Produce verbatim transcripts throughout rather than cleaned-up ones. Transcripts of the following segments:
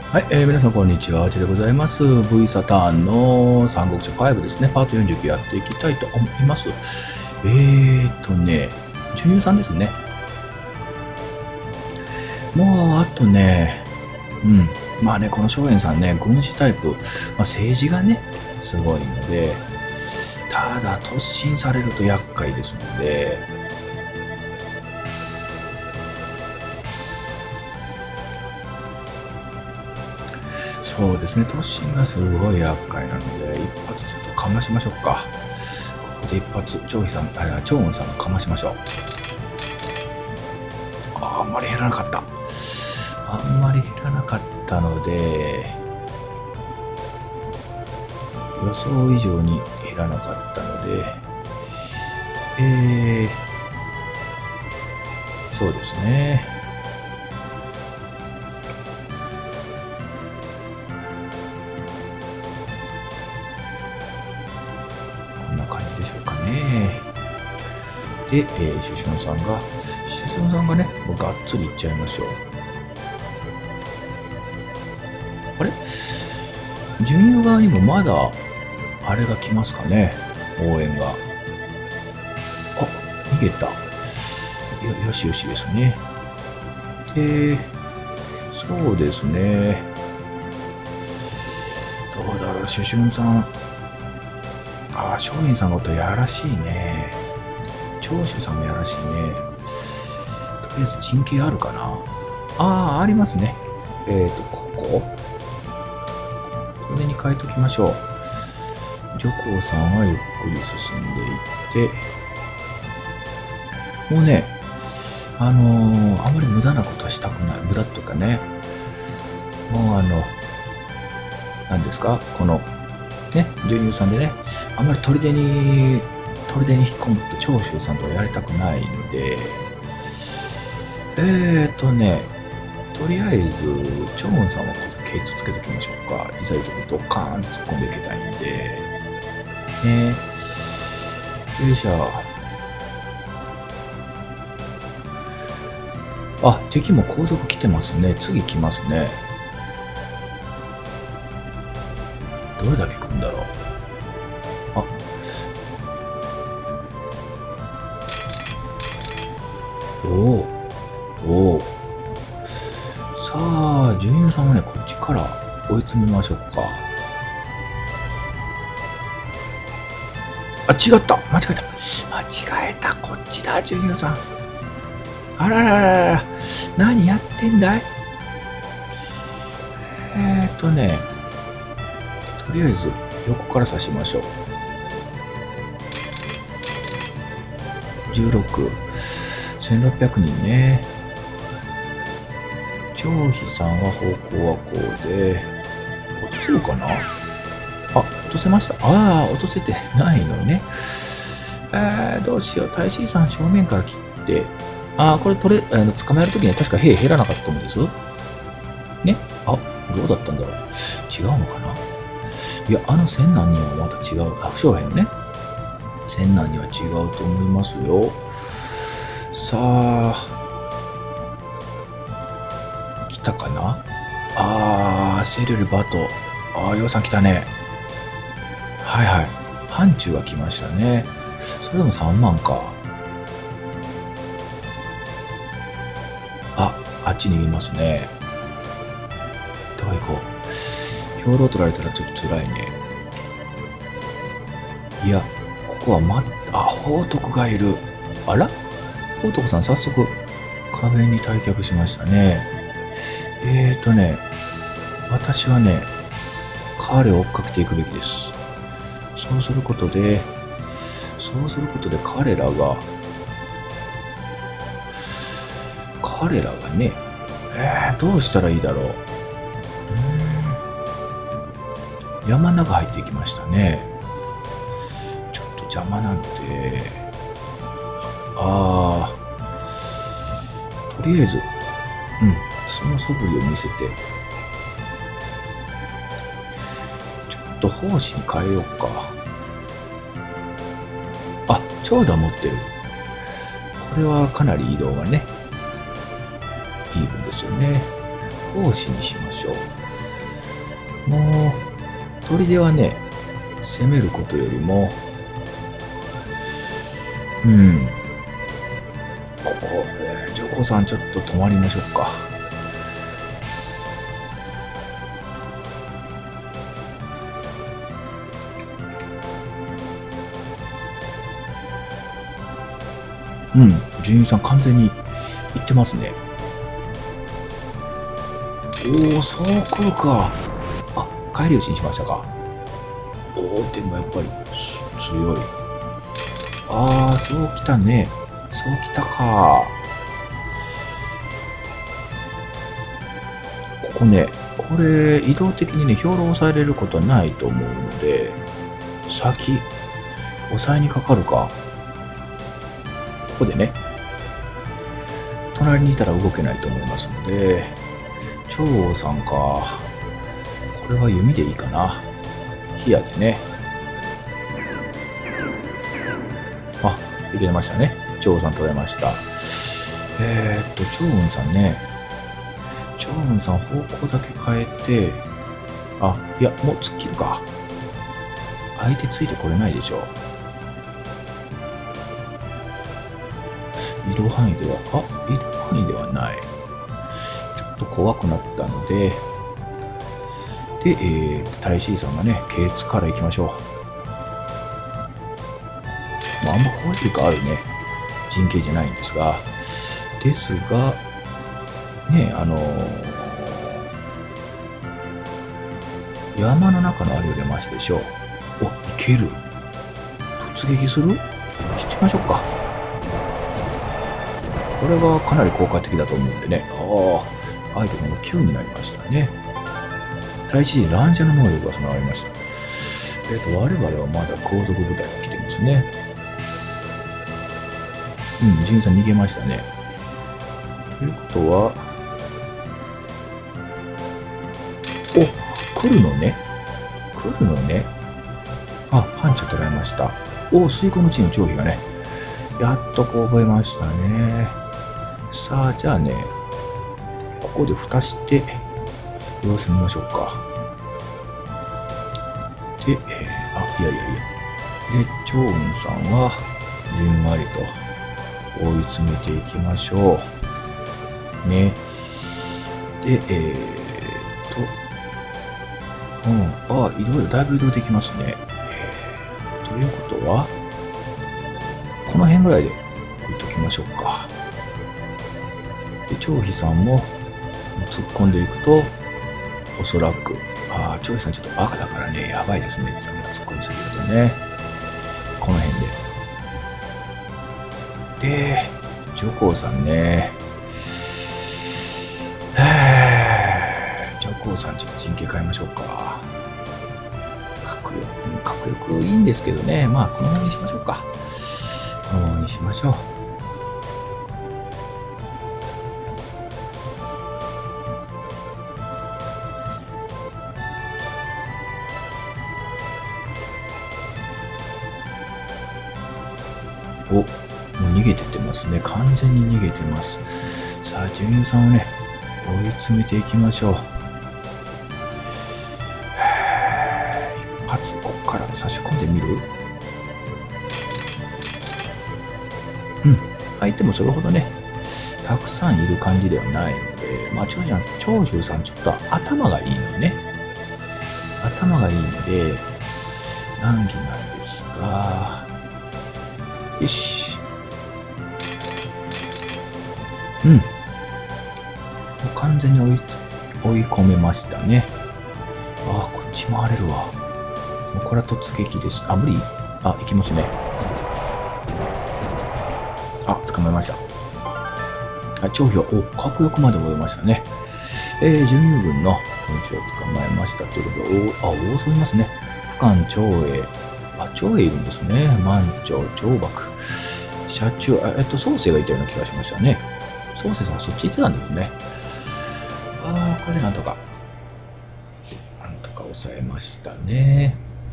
はい、えー、皆さんこんにちは。あちでございます。V サターンの三国志ファイブですね。パートよんじゅうきゅうやっていきたいと思います。えーとね、じゅうさんですね。もうあとね、うん。まあね、この松園さんね、軍師タイプ、まあ、政治がね、すごいので、ただ突進されると厄介ですので、そうですね、突進がすごい厄介なので、一発ちょっとかましましょうか。ここで一発、張飛さん、あ、張雲さんもかましましょう。ああんまり減らなかった。あんまり減らなかったので、予想以上に減らなかったので、えー、そうですね。こんな感じでしょうかね。で、えー、シュションさんが、シュションさんがね、もうがっつりいっちゃいましょう。あれ準優側にもまだ、あれが来ますかね、応援が。あ、逃げた。よ、よしよしですね。で、そうですね。どうだろう、シュシュンさん。ああ、松陰さんのことやらしいね。長州さんもやらしいね。とりあえず陣形あるかな。ああ、ありますね。えっ、ー、と、ここ。これに変えときましょう。女皇さんはゆっくり進んでいって、もうね、あのー、あまり無駄なことはしたくない。無駄というかね、もうあの、何ですか、この、ね、女優さんでね、あんまり砦に、砦に引っ込むと長州さんとはやりたくないので、えーとね、とりあえず、長雲さんはケイツつけておきましょうか。いざいうとこドカーンと突っ込んでいけたいんで、ね、よいしょ。あ、敵も後続来てますね。次来ますね。どれだけ来るんだろう。あ、おお、おお。さあ、純優さんはね、こっちから追い詰めましょうか。あ、違った。間違えた。間違えた。こっちだ、純優さん。あらららら。何やってんだい。えーっとね、とりあえず横から刺しましょう。じゅうろく。せんろっぴゃくにんね。張飛さんは方向はこうで、落とせるかなあ、落とせました。ああ、落とせてないのね。えー、どうしよう。大使さん正面から切って、ああ、これ取れ、あの、捕まえるときには確か兵減らなかったと思うんです。ね。あ、どうだったんだろう。違うのかないや、あの千何人はまた違う。あ、不詳編ね。千何人は違うと思いますよ。さあ、来たかなあー、セルルバト。あー、ヨウさん来たね。はいはい。範疇が来ましたね。それでもさんまんか。あ、あっちにいますね。どう行こう。兵糧取られたらちょっと辛いね。いや、ここはま、あ、宝徳がいる。あら宝徳さん早速壁に退却しましたね。えーとね、私はね、彼を追っかけていくべきです。そうすることで、そうすることで彼らが、彼らがね、えー、どうしたらいいだろう。うーん、山の中入っていきましたね。ちょっと邪魔なので、あー、とりあえず、うん、その素振りを見せて、ちょっと奉仕に変えようか。あ、長打持ってる。これはかなり移動がね、いい分ですよね。奉仕にしましょう。 もう、砦はね、攻めることよりも、うん、ここ、えー、上皇さんちょっと止まりましょうか。うん、純優さん完全にいってますね。おお、そう来るか。あ、返り討ちにしましたか。おお、でもやっぱり強い。ああ、そう来たね。そう来たか。ここね、これ移動的にね、兵糧を抑えれることはないと思うので、先、抑えにかかるか。ここでね、隣にいたら動けないと思いますので、長王さんか。これは弓でいいかな。火矢でね。あ、いけましたね。長王さん取れました。えー、っと、長雲さんね。長雲さん方向だけ変えて、あ、いや、もう突っ切るか。相手ついてこれないでしょ。移動範囲では、あ、移動範囲ではない。ちょっと怖くなったので、で、えー、大師さんがね、ケーツから行きましょう。まあ、あんま攻撃力あるね、陣形じゃないんですが、ですが、ね、あのー、山の中のあれを出ましたでしょう。お、いける。突撃する？しちゃいましょうか。これがかなり効果的だと思うんでね。ああ、アイテムがきゅうになりましたね。対地にランジャの能力が備わりました。えっ、ー、と、我々はまだ後続部隊が来てますね。うん、ジンさん逃げましたね。ということは、お、来るのね。来るのね。あ、パンチを捉えました。お、水庫の地の張飛がね、やっとこう覚えましたね。さあ、じゃあね、ここで蓋して、様子見ましょうか。で、えー、あ、いやいやいや。で、長雲さんは、じんわりと追い詰めていきましょう。ね。で、えーと、うん、あ、いろいろだいぶ移動できますね。えー、ということは、この辺ぐらいで置いときましょうか。で、張飛さんも突っ込んでいくと、おそらく、ああ、張飛さんちょっとバカだからね、やばいですね。突っ込みすぎるとね。この辺で。で、上皇さんね。上皇さんちょっと陣形変えましょうか。迫力、迫力いいんですけどね。まあ、このままにしましょうか。このままにしましょう。お、もう逃げてってますね。完全に逃げてます。さあ、純優さんをね、追い詰めていきましょう。一発、ここから差し込んでみる？うん、相手もそれほどね、たくさんいる感じではないので、まあ、長州長州さん、ちょっと頭がいいのね。頭がいいので、難儀なんですが、よし。うん。もう完全に追い追い込めましたね。ああ、こっち回れるわ。もうこれは突撃です。あ、無理？あ、行きますね。あ、捕まえました。あ、張飛は、お、角翼まで追えましたね。えー、準優軍の軍師を捕まえましたということで、お、あ、大そういますね。俯瞰長英。あ、長英いるんですね。満長、長幕。社中、あ、えっと、宗生がいたような気がしましたね。宗生さんはそっち行ってたんですね。ああ、これでなんとか、なんとか抑えましたね。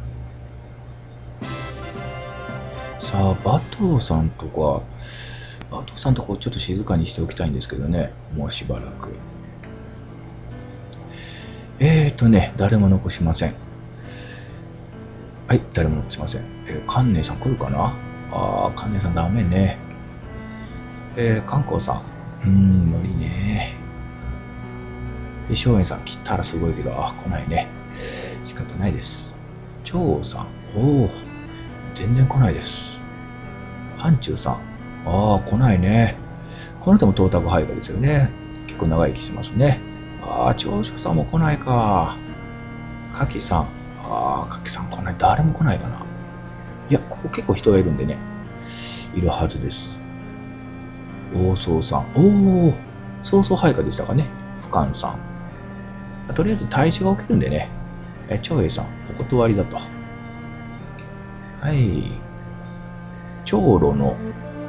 さあ、馬頭さんとか、馬頭さんとこちょっと静かにしておきたいんですけどね、もうしばらく。 えーとね、誰も残しません。はい、誰も残しません。えー、観念さん来るかな。あー、観念さんダメね。えー、観光さん。うーん、無理ね。で、松園さん来たらすごいけど、あ、来ないね。仕方ないです。張さん。おー、全然来ないです。範中さん。ああ、来ないね。この人も東卓配下ですよね。結構長生きしますね。ああ、長州さんも来ないか。かきさん。ああ、かきさん来ない。誰も来ないかな。いや、ここ結構人がいるんでね。いるはずです。大宗さん。おお、曹操配下でしたかね。深安さん。とりあえず大使が起きるんでね。え、長平さん、お断りだと。はい。長老の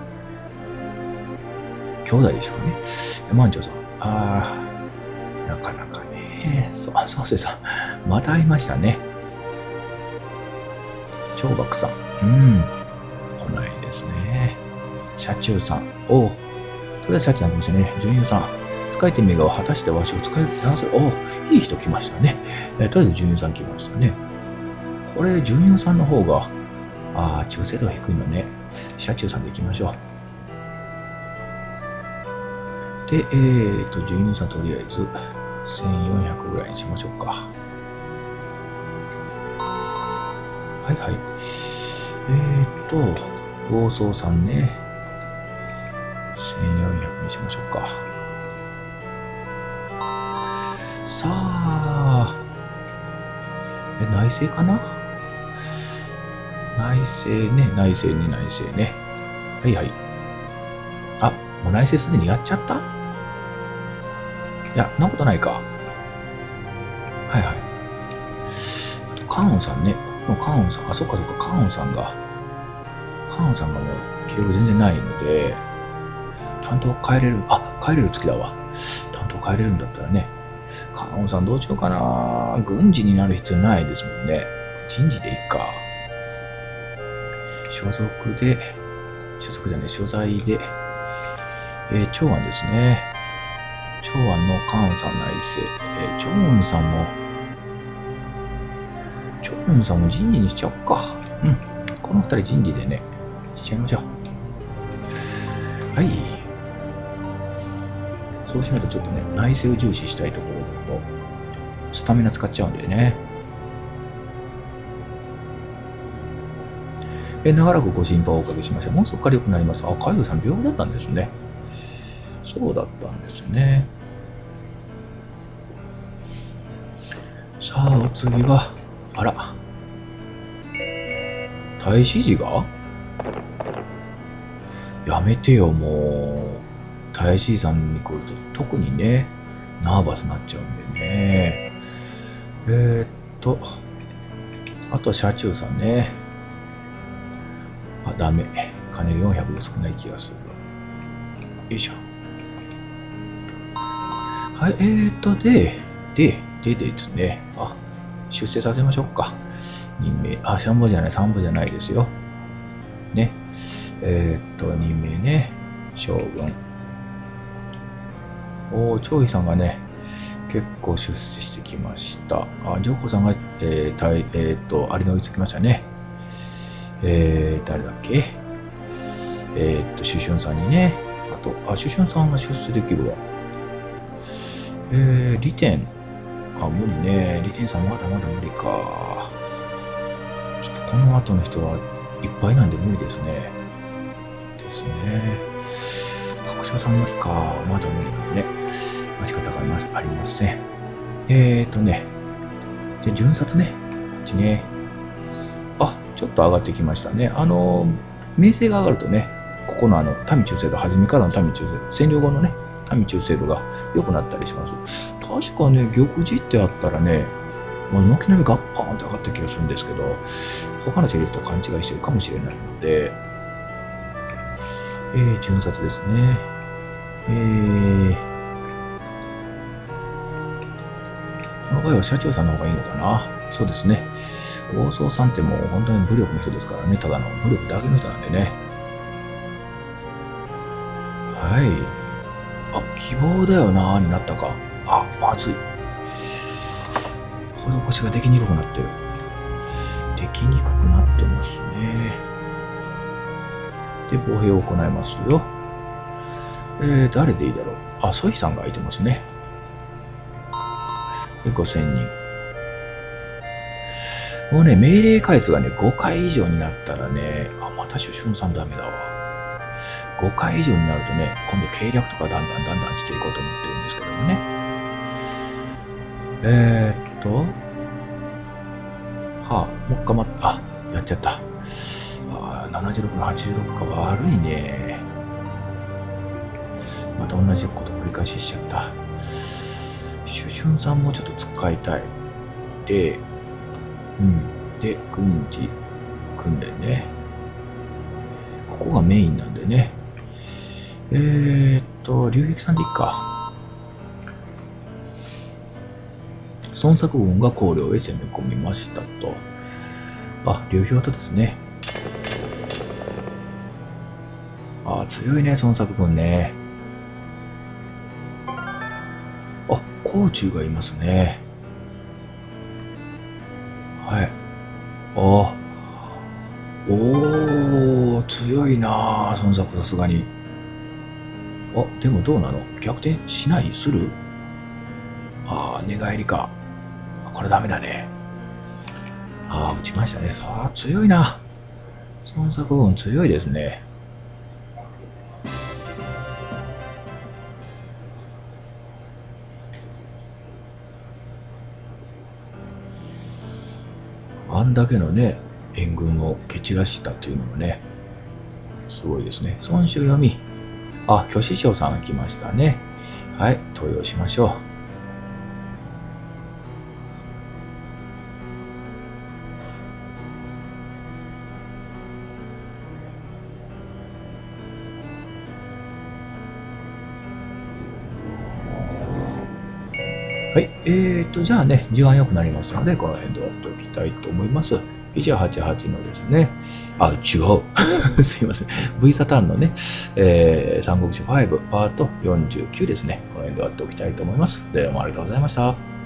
兄弟でしたかね。万長さん。ああ、なかなかね。そう、あ、そうせさん。また会いましたね。長岳さん。うん。来ないですね。車中さん。おう。とりあえずさっきなりましたね。純優さん。使い手名画を果たしてわしを使い直せる。おう。いい人来ましたね。えとりあえず純優さん来ましたね。これ、純優さんの方が、ああ、中精度が低いのね。車中さんで行きましょう。で、えーと、純優さんとりあえずせんよんひゃくぐらいにしましょうか。はいはい。えーと、暴走さんね。せんよんひゃくにしましょうか。さあ、え、内政かな。内政ね、内政ね、内政ね。はいはい。あ、もう内政すでにやっちゃった？いや、そんなことないか。はいはい。あと、カーンさんね。もうカーンさん、あ、そっかそっか、カーンさんが、カーンさんがもう記録全然ないので、担当変えれる、あ、変えれる月だわ。担当変えれるんだったらね。カーンさんどうしようかな。軍事になる必要ないですもんね。人事でいいか。所属で、所属じゃない、所在で、えー、長安ですね。長安のカーンさん内政。えー、長安さんも、長安さんも人事にしちゃおっか。うん。この二人人事でね、しちゃいましょう。はい。そうしないとちょっとね、内政を重視したいところだと、スタミナ使っちゃうんだよね。え長らくご心配をおかけしました。もうすっかり良くなります。あ、海斗さん病気だったんですね。そうだったんですね。さあ、お次は、あら。太子寺がやめてよ、もう。太子さんに来ると特にね、ナーバスになっちゃうんでね。えー、っと、あとは車中さんね。あ、ダメ。金よんひゃくで少ない気がする。よいしょ。はい、えーと、で、で、でですね。あ、出世させましょうか。任命。あ、さんぼじゃない、さんぼじゃないですよ。ね。えーっと、任命ね。将軍。おー、張飛さんがね、結構出世してきました。あ、上皇さんが、えー、たいえーっと、あれに追いつきましたね。えー、誰だっけえー、っと、主春さんにね。あと、あ、主春さんが出世できるわ。えー、利天。あ、無理ね。利天さんまだまだ無理か。ちょっとこの後の人はいっぱいなんで無理ですね。ですね。角社さん無理か。まだ無理なんでね。まあ、仕方がありません。えーとね。じゃあ、順札ね。こっちね。あ、ちょっと上がってきましたね。あの、名声が上がるとね、ここのあの、民中制度、初めからの民中制度、占領後のね、民中制度が良くなったりします。確かね、玉璽ってあったらね、もう軒並みガッパーンって上がった気がするんですけど、他の勢力と勘違いしてるかもしれないので、えー、順札ですね。えー、この場合は社長さんの方がいいのかな。そうですね。大宗さんってもう本当に武力の人ですからね、ただの武力だけの人なんでね。はい。あ、希望だよなーになったか。あ、まずい。 施しができにくくなってる。できにくくなってますね。で、防衛を行いますよ。えー、誰でいいだろう。あ、ソイさんが空いてますね。で、ごせんにん。もうね、命令回数がね、ごかい以上になったらね、あ、また主春さんダメだわ。ごかい以上になるとね、今度計略とかだんだんだんだんしていこうと思ってるんですけどもね。えー、っと、はあ、もう一回待って、あ、やっちゃった。あ、ななじゅうろくのはちじゅうろくか悪いね。また同じこと繰り返ししちゃった。主春さんもちょっと使いたい。で、うん。で、軍事訓練ね。ここがメインなんでね。えー、っと、龍撃さんでいいか。孫作軍が高陵へ攻め込みましたと。あ、流氷型ですね。あ、強いね、孫作軍ね。あ、甲冑がいますね。はい。あ、おー、強いなぁ、孫作さすがに。あ、でもどうなの？逆転しない？する？ああ、寝返りか。これダメだね。ああ、打ちましたね。さあ、強いな。孫作軍強いですね。あんだけのね、援軍を蹴散らしたというのもね、すごいですね。孫子読み。あ、巨子将さん来ましたね。はい、投与しましょう。はい、えーと、じゃあね、時間良くなりましたので、この辺で終わっておきたいと思います。いちはちはちのですね、あ、違う。すいません。V サターンのね、えー、三国志ごパートよんじゅうきゅうですね。この辺で終わっておきたいと思います。どうもありがとうございました。